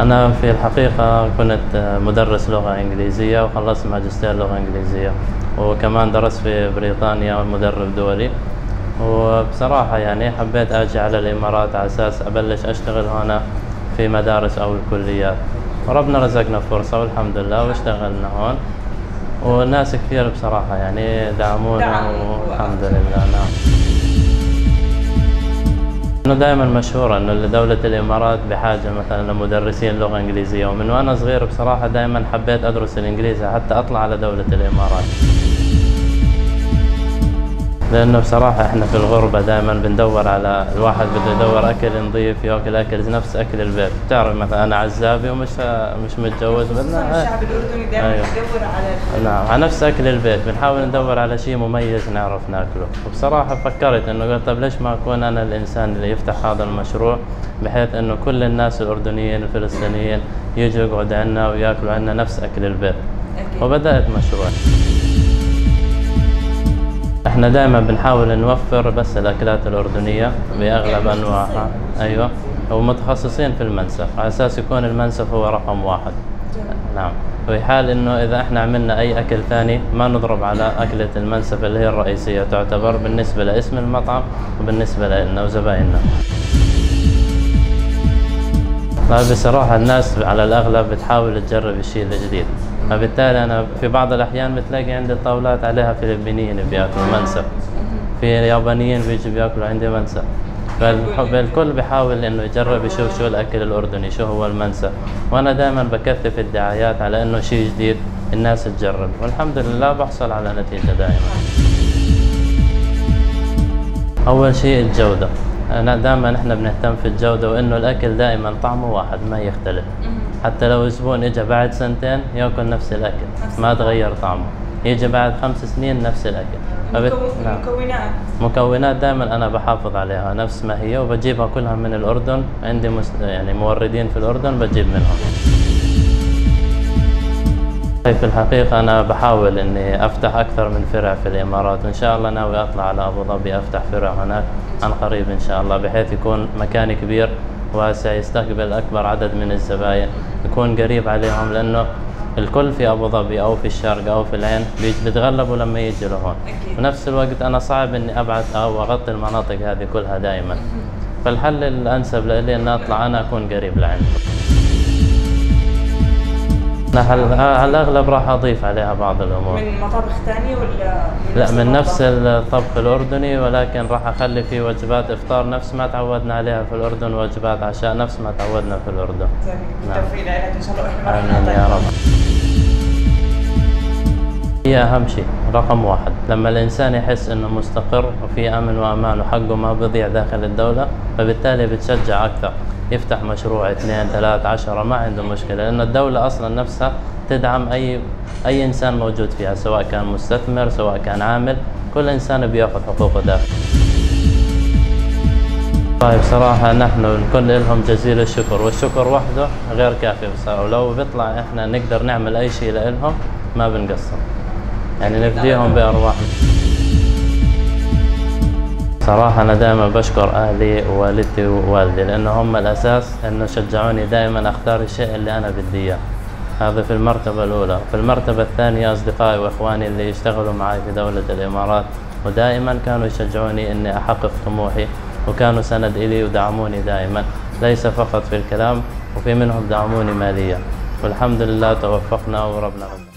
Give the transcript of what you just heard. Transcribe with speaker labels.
Speaker 1: أنا في الحقيقة كنت مدرس لغة إنجليزية وخلصت ماجستير لغة إنجليزية، وكمان درست في بريطانيا مدرب دولي. وبصراحة يعني حبيت أجي على الإمارات على أساس أبلش أشتغل هنا في مدارس أو الكليات، وربنا رزقنا فرصة والحمد لله واشتغلنا هون، والناس كثير بصراحة يعني دعمونا والحمد لله. نعم. إنه دائما مشهورة إنه دولة الإمارات بحاجة مثلا لمدرسين لغة إنجليزية، ومن وأنا صغير بصراحة دائما حبيت أدرس الإنجليزي حتى أطلع على دولة الإمارات. لأنه بصراحة إحنا في الغربة دائما بندور على الواحد بده يدور أكل نظيف، ياكل أكل نفس أكل البيت. بتعرف مثلا أنا عزابي ومش متجوز، بدنا
Speaker 2: الشعب الأردني دائما يدور على
Speaker 1: نعم على نفس أكل البيت، بنحاول ندور على شيء مميز نعرف ناكله. وبصراحة فكرت إنه قلت طب ليش ما أكون أنا الإنسان اللي يفتح هذا المشروع، بحيث إنه كل الناس الأردنيين الفلسطينيين يجوا يقعدوا عندنا وياكلوا عندنا نفس أكل البيت. وبدأت مشروع. احنا دائما بنحاول نوفر بس الاكلات الاردنيه باغلب انواعها. ايوه، ومتخصصين في المنسف على اساس يكون المنسف هو رقم واحد. نعم. في حال انه اذا احنا عملنا اي اكل ثاني ما نضرب على اكله المنسف اللي هي الرئيسيه تعتبر بالنسبه لاسم المطعم وبالنسبه لنا وزبائننا. بصراحه الناس على الاغلب بتحاول تجرب الشيء الجديد، فبالتالي أنا في بعض الأحيان بتلاقي عندي الطاولات عليها فلبينيين بياكلوا منسف، في يابانيين بيجوا بياكلوا عندي منسف، فالكل بيحاول إنه يجرب يشوف شو الأكل الأردني، شو هو المنسف. وأنا دائما بكثف الدعايات على إنه شيء جديد الناس تجرب، والحمد لله بحصل على نتيجة دائما. أول شيء الجودة، دائما احنا بنهتم في الجودة، وإنه الأكل دائما طعمه واحد ما يختلف. حتى لو زبون اجى بعد سنتين ياكل نفس الاكل ما تغير طعمه، يجي بعد 5 سنين نفس الاكل. مكونات دائما انا بحافظ عليها نفس ما هي، وبجيبها كلها من الاردن، عندي يعني موردين في الاردن بجيب منهم. في الحقيقة أنا بحاول إني أفتح أكثر من فرع في الإمارات، وإن شاء الله ناوي أطلع على أبو ظبي أفتح فرع هناك عن قريب إن شاء الله، بحيث يكون مكان كبير واسع يستقبل أكبر عدد من الزباين، يكون قريب عليهم، لأنه الكل في أبو ظبي أو في الشارقة أو في العين بيتغلبوا لما يجي لهون. في نفس الوقت أنا صعب إني أبعث أو أغطي المناطق هذه كلها دائما، فالحل الأنسب لي إني أطلع أنا أكون قريب لعندهم. على الأغلب راح أضيف عليها بعض الأمور.
Speaker 2: من مطابخ ثانية ولا؟
Speaker 1: لا، من نفس الطبخ الأردني، ولكن راح أخلي فيه وجبات إفطار نفس ما تعودنا عليها في الأردن، ووجبات عشاء نفس ما تعودنا في الأردن.
Speaker 2: بالتوفيق لك إن شاء الله.
Speaker 1: آمين يا رب. هي أهم شيء رقم واحد، لما الإنسان يحس إنه مستقر وفي أمن وأمان وحقه ما بيضيع داخل الدولة، فبالتالي بتشجع أكثر يفتح مشروع 2 3 10 ما عنده مشكلة، لأن الدولة أصلا نفسها تدعم أي إنسان موجود فيها، سواء كان مستثمر سواء كان عامل، كل إنسان بياخذ حقوقه داخل. بصراحة نحن الكل لهم جزيل الشكر، والشكر وحده غير كافي بصراحة، ولو بيطلع إحنا نقدر نعمل أي شيء لهم ما بنقصر، يعني نفديهم بأرواحنا. صراحة أنا دائما بشكر أهلي ووالدتي ووالدي، لأنه هم الأساس، إنه شجعوني دائما أختار الشيء اللي أنا بدي إياه. هذا في المرتبة الأولى. في المرتبة الثانية أصدقائي وإخواني اللي يشتغلوا معي في دولة الإمارات، ودائما كانوا يشجعوني إني أحقق طموحي، وكانوا سند إلي ودعموني دائما، ليس فقط في الكلام، وفي منهم دعموني ماليا، والحمد لله توفقنا وربنا رزقنا.